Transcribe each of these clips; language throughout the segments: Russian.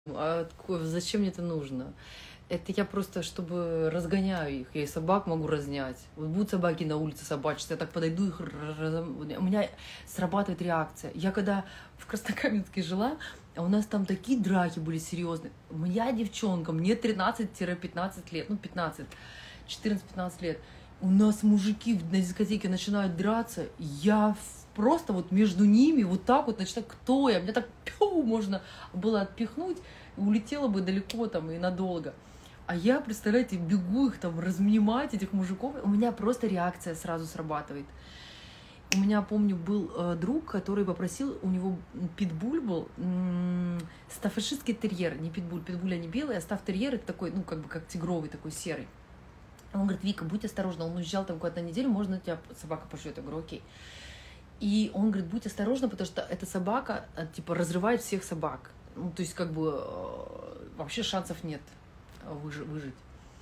Зачем мне это нужно? Это я просто, чтобы разгоняю их. Я и собак могу разнять. Вот будут собаки на улице собачиться, я так подойду, их у меня срабатывает реакция. Я когда в Краснокаменске жила, у нас там такие драки были серьезные. Моя девчонка, мне 13-15 лет, ну 15, 14-15 лет. У нас мужики на дискотеке начинают драться, я просто вот между ними вот так вот начинаю, кто я? Меня так можно было отпихнуть, улетела бы далеко там и надолго. А я, представляете, бегу их там размнимать, этих мужиков. У меня просто реакция сразу срабатывает. У меня, помню, был друг, который попросил, у него питбуль был, стаффордширский терьер, не питбуль, питбуль они белые, а стафф-терьер это такой, ну, как бы как тигровый, такой серый. Он говорит: Вика, будь осторожна, он уезжал там куда-то на неделю, можно тебя собака пошлет? Я говорю: окей. И он говорит: будь осторожна, потому что эта собака, типа, разрывает всех собак. Ну, то есть, как бы, вообще шансов нет выжить.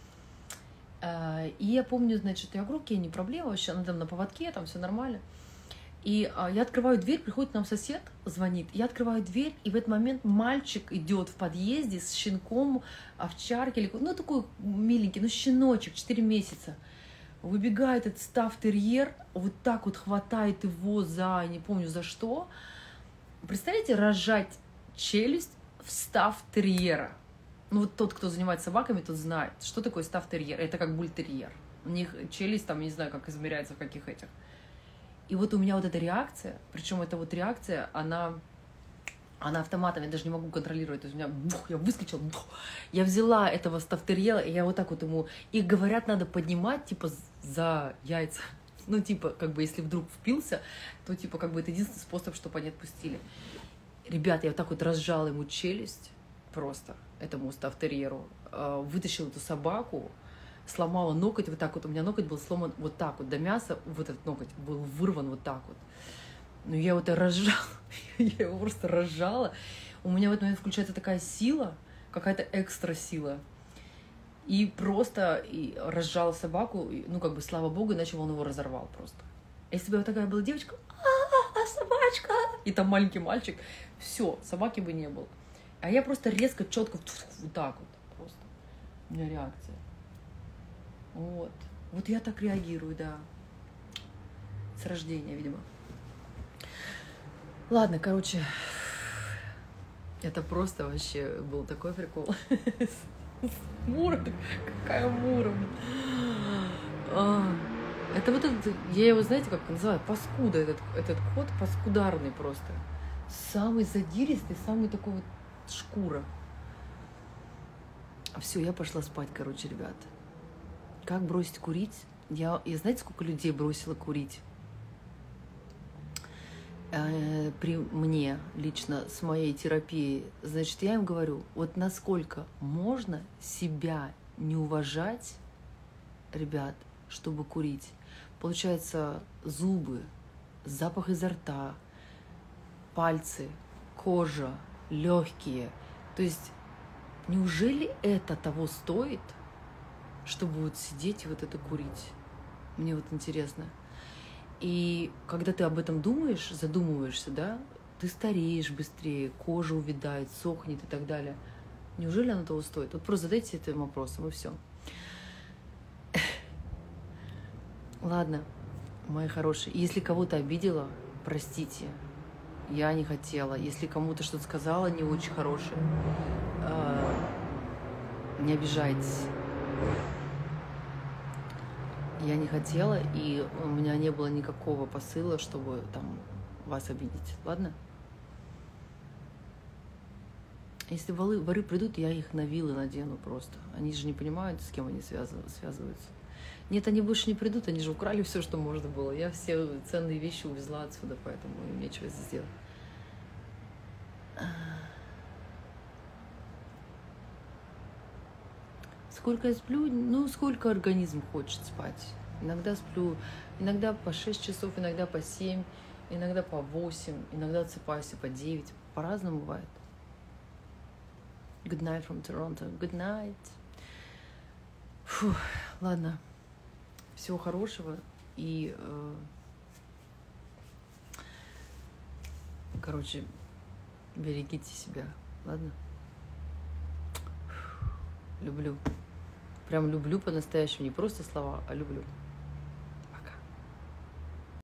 И я помню, значит, я говорю: окей, не проблема, вообще, она там на поводке, там все нормально. И я открываю дверь, приходит к нам сосед, звонит, я открываю дверь, и в этот момент мальчик идет в подъезде с щенком, овчарки, или, ну, такой миленький, ну, щеночек, 4 месяца. Выбегает этот стафф-терьер, вот так вот хватает его за, не помню за что. Представляете, разжать челюсть в стафф-терьера. Ну вот тот, кто занимается собаками, тот знает, что такое стафф-терьер. Это как бультерьер. У них челюсть там, не знаю, как измеряется, в каких этих. И вот у меня вот эта реакция, причем эта вот реакция, она автоматом, я даже не могу контролировать. То есть у меня, я выскочила, я взяла этого стафф-терьера, и я вот так вот ему... И говорят, надо поднимать, типа, за яйца. Ну, типа, как бы, если вдруг впился, то, типа, как бы, это единственный способ, чтобы они отпустили. Ребята, я вот так вот разжала ему челюсть просто, этому стафф-терьеру, вытащила эту собаку, сломала ноготь вот так вот. У меня ноготь был сломан вот так вот до мяса, вот этот ноготь был вырван вот так вот. Ну, я вот разжала, я его просто разжала. У меня в этот момент включается такая сила, какая-то экстра сила. И просто разжала собаку, ну, как бы, слава богу, иначе он его разорвал просто. Если бы вот такая была девочка, собачка, и там маленький мальчик, все, собаки бы не было. А я просто резко, четко, вот так вот просто. У меня реакция. Вот. Вот я так реагирую, да. С рождения, видимо. Ладно, короче, это просто вообще был такой прикол. Мура, какая Мура. Это вот этот, я его, знаете, как называю, паскуда, этот кот паскударный просто. Самый задиристый, самый такой вот шкура. Все, я пошла спать, короче, ребят. Как бросить курить? Я знаете, сколько людей бросила курить? При мне лично с моей терапией, значит, я им говорю, вот насколько можно себя не уважать, ребят, чтобы курить. Получается, зубы, запах изо рта, пальцы, кожа, легкие. То есть, неужели это того стоит, чтобы вот сидеть и вот это курить? Мне вот интересно. И когда ты об этом думаешь, задумываешься, да, ты стареешь быстрее, кожа увядает, сохнет и так далее. Неужели оно того стоит? Вот просто задайте этим вопросом, и все. Ладно, мои хорошие, если кого-то обидела, простите, я не хотела. Если кому-то что-то сказала не очень хорошее, не обижайтесь. Я не хотела, и у меня не было никакого посыла, чтобы там вас обидеть. Ладно? Если воры придут, я их на вилы надену просто. Они же не понимают, с кем они связываются. Нет, они больше не придут, они же украли все, что можно было. Я все ценные вещи увезла отсюда, поэтому им нечего здесь сделать. Сколько я сплю? Ну, сколько организм хочет спать. Иногда сплю, иногда по 6 часов, иногда по 7, иногда по 8, иногда отсыпаюсь и по 9. По-разному бывает. Good night from Toronto. Good night. Фух, ладно. Всего хорошего. И, короче, берегите себя. Ладно? Люблю. Прям люблю по-настоящему. Не просто слова, а люблю.